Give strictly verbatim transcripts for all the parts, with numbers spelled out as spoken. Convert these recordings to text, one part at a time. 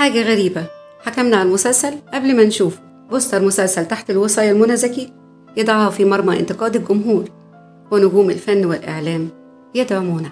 حاجة غريبة، حكمنا على المسلسل قبل ما نشوفه. بوستر مسلسل تحت الوصاية لمنى زكي يضعها في مرمى انتقاد الجمهور، ونجوم الفن والإعلام يدعمونه.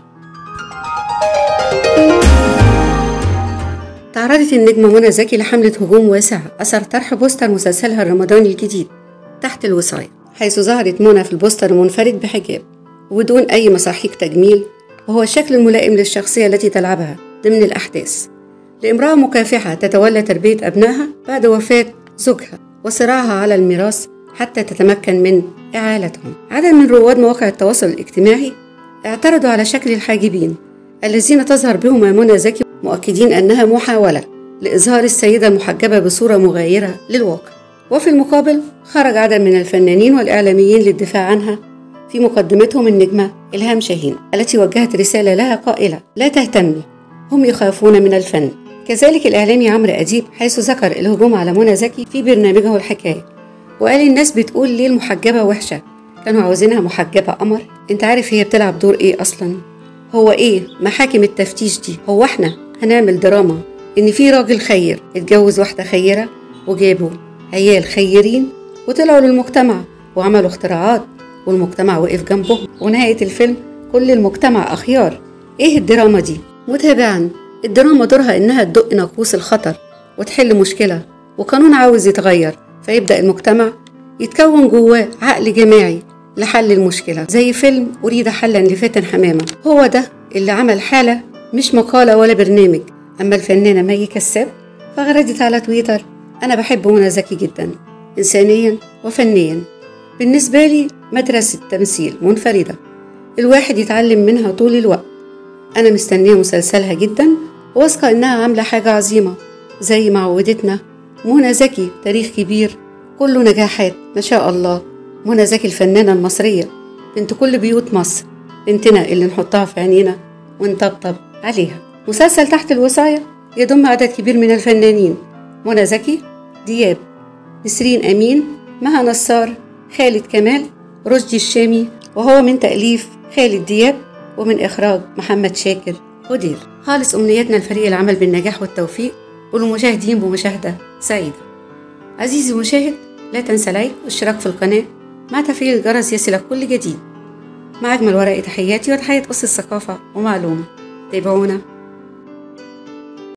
تعرضت النجمة منى زكي لحملة هجوم واسعة أثر طرح بوستر مسلسلها الرمضاني الجديد تحت الوصاية، حيث ظهرت منى في البوستر منفرد بحجاب وبدون أي مصاحيك تجميل، وهو الشكل الملائم للشخصية التي تلعبها ضمن الأحداث، لامرأة مكافحة تتولى تربية أبنائها بعد وفاة زوجها وصراعها على الميراث حتى تتمكن من إعالتهم. عدد من رواد مواقع التواصل الاجتماعي اعترضوا على شكل الحاجبين الذين تظهر بهم منى زكي، مؤكدين أنها محاولة لإظهار السيدة المحجبة بصورة مغايرة للواقع. وفي المقابل خرج عدد من الفنانين والإعلاميين للدفاع عنها، في مقدمتهم النجمة إلهام شاهين التي وجهت رسالة لها قائلة: لا تهتمي، هم يخافون من الفن. كذلك الإعلامي عمرو أديب حيث ذكر الهجوم على منى زكي في برنامجه الحكاية، وقال الناس بتقول ليه المحجبة وحشة، كانوا عاوزينها محجبة قمر. انت عارف هي بتلعب دور ايه أصلا؟ هو ايه محاكم التفتيش دي؟ هو احنا هنعمل دراما ان في راجل خير اتجوز واحدة خيرة وجابوا عيال خيرين وطلعوا للمجتمع وعملوا اختراعات والمجتمع وقف جنبهم، ونهاية الفيلم كل المجتمع أخيار؟ ايه الدراما دي؟ متابعا، الدراما دورها انها تدق ناقوس الخطر وتحل مشكلة وقانون عاوز يتغير، فيبدأ المجتمع يتكون جواه عقل جماعي لحل المشكلة، زي فيلم أريد حلا لفاتن حمامة. هو ده اللي عمل حالة مش مقالة ولا برنامج. أما الفنانة مي كساب فغردت على تويتر: أنا بحب منى زكي جدا إنسانيا وفنيا، بالنسبة لي مدرسة تمثيل منفردة الواحد يتعلم منها طول الوقت. أنا مستنية مسلسلها جدا، واثقة إنها عاملة حاجة عظيمة زي ما عودتنا. منى زكي تاريخ كبير كله نجاحات ما شاء الله. منى زكي الفنانة المصرية، بنت كل بيوت مصر، بنتنا اللي نحطها في عينينا ونطبطب عليها. مسلسل تحت الوصاية يضم عدد كبير من الفنانين: منى زكي، دياب، نسرين أمين، مها نصار، خالد كمال، رشدي الشامي، وهو من تأليف خالد دياب ومن إخراج محمد شاكر ودير. خالص أمنياتنا لفريق العمل بالنجاح والتوفيق، والمشاهدين بمشاهدة سعيدة. عزيزي المشاهد، لا تنسى لايك والاشتراك في القناة مع تفعيل الجرس يصلك كل جديد. مع أجمل ورقة تحياتي وتحية قصة ثقافة ومعلومة. تابعونا